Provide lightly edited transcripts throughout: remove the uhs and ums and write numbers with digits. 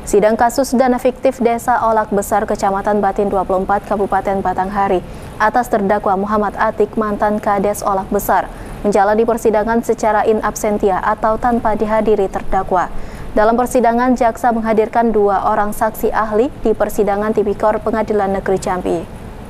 Sidang kasus dana fiktif Desa Olak Besar, Kecamatan Batin 24, Kabupaten Batanghari atas terdakwa Muhammad Atik, mantan Kades Olak Besar, menjalani persidangan secara in absentia atau tanpa dihadiri terdakwa. Dalam persidangan, jaksa menghadirkan 2 orang saksi ahli di persidangan Tipikor Pengadilan Negeri Jambi.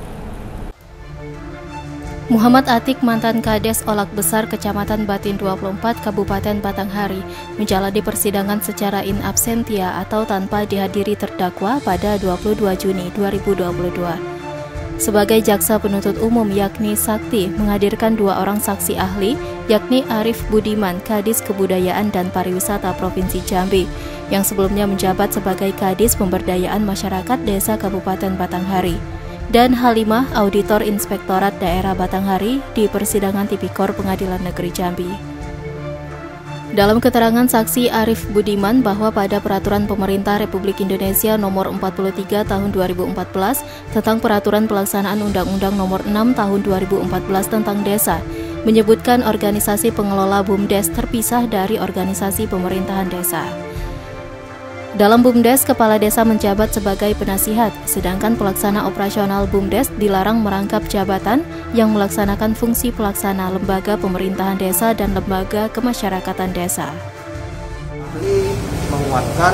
Muhammad Atik, mantan Kades Olak Besar, Kecamatan Batin 24, Kabupaten Batanghari, menjalani persidangan secara in absentia atau tanpa dihadiri terdakwa pada 22 Juni 2022. Sebagai jaksa penuntut umum yakni Sakti menghadirkan 2 orang saksi ahli, yakni Arif Budiman, Kadis Kebudayaan dan Pariwisata Provinsi Jambi, yang sebelumnya menjabat sebagai Kadis Pemberdayaan Masyarakat Desa Kabupaten Batanghari, dan Halimah, Auditor Inspektorat Daerah Batanghari di persidangan Tipikor Pengadilan Negeri Jambi. Dalam keterangan saksi Arif Budiman bahwa pada Peraturan Pemerintah Republik Indonesia Nomor 43 Tahun 2014 tentang Peraturan Pelaksanaan Undang-Undang Nomor 6 Tahun 2014 tentang Desa, menyebutkan organisasi pengelola BUMDes terpisah dari organisasi pemerintahan desa. Dalam BUMDes, kepala desa menjabat sebagai penasihat, sedangkan pelaksana operasional BUMDes dilarang merangkap jabatan yang melaksanakan fungsi pelaksana lembaga pemerintahan desa dan lembaga kemasyarakatan desa. Ahli menguatkan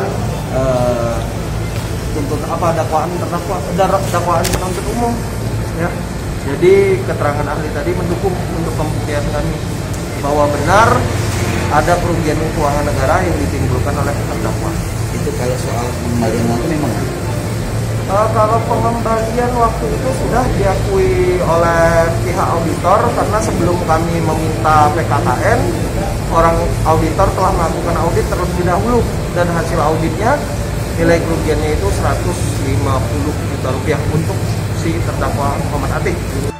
dakwaan penuntut umum, ya. Jadi keterangan ahli tadi mendukung untuk pembuktian kami bahwa benar ada kerugian keuangan negara yang ditimbulkan oleh terdakwa. Itu kalau soal pengembalian waktu memang kalau pengembalian waktu itu sudah diakui oleh pihak auditor, karena sebelum kami meminta PKKN, orang auditor telah melakukan audit terlebih dahulu, dan hasil auditnya nilai kerugiannya itu 150 juta rupiah untuk si terdakwa Muhammad Atik.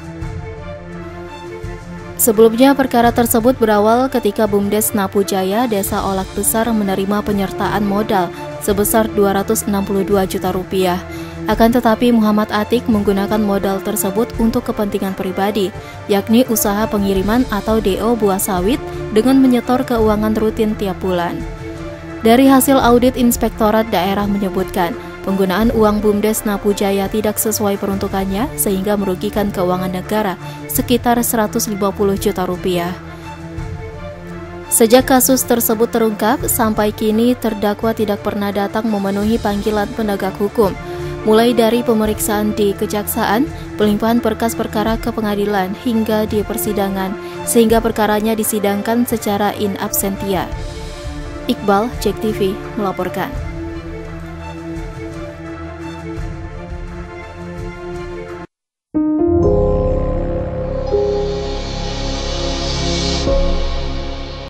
Sebelumnya, perkara tersebut berawal ketika BUMDes Napu Jaya, Desa Olak Besar menerima penyertaan modal sebesar 262 juta rupiah. Akan tetapi Muhammad Atik menggunakan modal tersebut untuk kepentingan pribadi, yakni usaha pengiriman atau DO buah sawit dengan menyetor keuangan rutin tiap bulan. Dari hasil audit Inspektorat Daerah menyebutkan, penggunaan uang BUMDes Napu Jaya tidak sesuai peruntukannya sehingga merugikan keuangan negara sekitar 150 juta rupiah. Sejak kasus tersebut terungkap, sampai kini terdakwa tidak pernah datang memenuhi panggilan penegak hukum, mulai dari pemeriksaan di kejaksaan, pelimpahan berkas perkara ke pengadilan, hingga di persidangan, sehingga perkaranya disidangkan secara in absentia. Iqbal, JEK TV, melaporkan.